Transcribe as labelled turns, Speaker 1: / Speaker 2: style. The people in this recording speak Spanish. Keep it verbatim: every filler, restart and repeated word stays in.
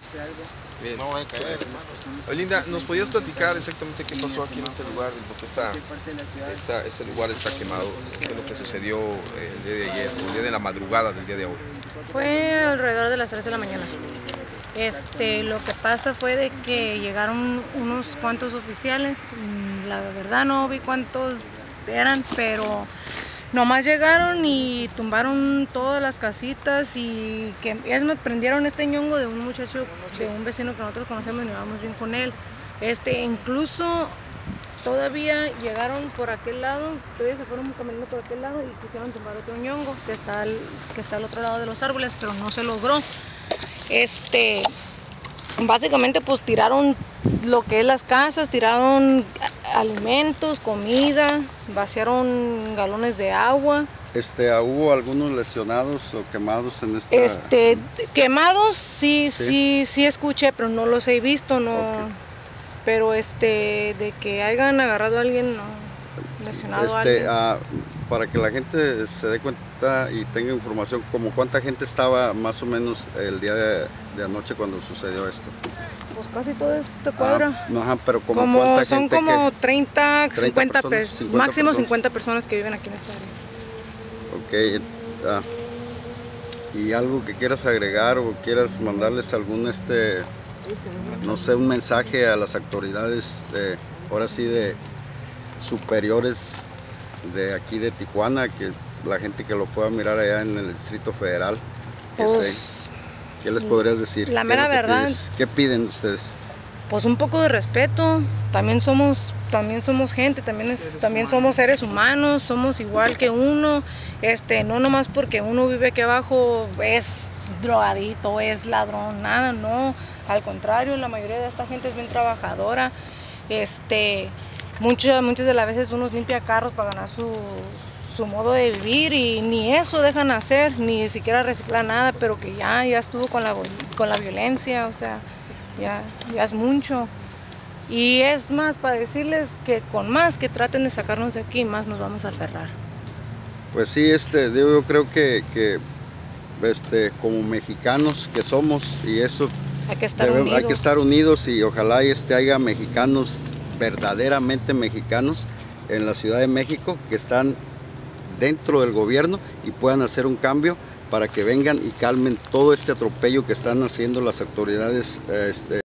Speaker 1: Bien.
Speaker 2: No voy a caer, hermano.
Speaker 1: Olinda, ¿nos podías platicar exactamente qué pasó aquí en este lugar? Porque está, está, este lugar está quemado. ¿Qué es lo que sucedió eh, el día de ayer, o el día de la madrugada del día de hoy?
Speaker 3: Fue alrededor de las tres de la mañana. Este, lo que pasa fue de que llegaron unos cuantos oficiales, la verdad no vi cuántos eran, pero nomás llegaron y tumbaron todas las casitas y que es me prendieron este ñongo de un muchacho, de un vecino que nosotros conocemos y nos llevamos bien con él. Este, incluso todavía llegaron por aquel lado, todavía se fueron caminando por aquel lado y quisieron tumbar otro ñongo que está al, que está al otro lado de los árboles, pero no se logró. Este, básicamente pues tiraron lo que es las casas, tiraron alimentos, comida, vaciaron galones de agua.
Speaker 4: Este, ¿hubo algunos lesionados o quemados en esta?
Speaker 3: Este, quemados sí, sí, sí, sí escuché, pero no los he visto, no. Okay. Pero este, de que hayan agarrado a alguien, no, lesionado
Speaker 4: este,
Speaker 3: a alguien.
Speaker 4: Ah, para que la gente se dé cuenta y tenga información, como cuánta gente estaba más o menos el día de, de anoche cuando sucedió esto.
Speaker 3: Pues casi todo este cuadro.
Speaker 4: Ah, no, ajá, pero como,
Speaker 3: como
Speaker 4: cuánta
Speaker 3: son
Speaker 4: gente
Speaker 3: como
Speaker 4: que,
Speaker 3: treinta, cincuenta,
Speaker 4: personas, cincuenta
Speaker 3: máximo
Speaker 4: personas.
Speaker 3: cincuenta personas que viven aquí en esta área.
Speaker 4: Ok, ah, y algo que quieras agregar o quieras mandarles algún este, no sé, un mensaje a las autoridades de, ahora sí, de superiores de aquí de Tijuana, que la gente que lo pueda mirar allá en el Distrito Federal, que
Speaker 3: pues,
Speaker 4: sé, ¿qué les podrías decir?
Speaker 3: La mera verdad.
Speaker 4: Pides? ¿Qué piden ustedes?
Speaker 3: Pues un poco de respeto. También somos, también somos gente, también es, también somos seres humanos, somos igual que uno. Este, no nomás porque uno vive aquí abajo es drogadito, es ladrón, nada, no. Al contrario, la mayoría de esta gente es bien trabajadora. Este, muchas, muchas de las veces uno limpia carros para ganar su, su modo de vivir y ni eso dejan hacer, ni siquiera reciclar nada, pero que ya, ya estuvo con la, con la violencia, o sea, ya, ya es mucho. Y es más, para decirles que con más que traten de sacarnos de aquí, más nos vamos a aferrar.
Speaker 4: Pues sí, este, yo creo que, que este, como mexicanos que somos, y eso
Speaker 3: hay que estar
Speaker 4: debe,
Speaker 3: unidos.
Speaker 4: Hay que estar unidos y ojalá y este haya mexicanos, verdaderamente mexicanos, en la Ciudad de México, que están dentro del gobierno y puedan hacer un cambio para que vengan y calmen todo este atropello que están haciendo las autoridades. Este,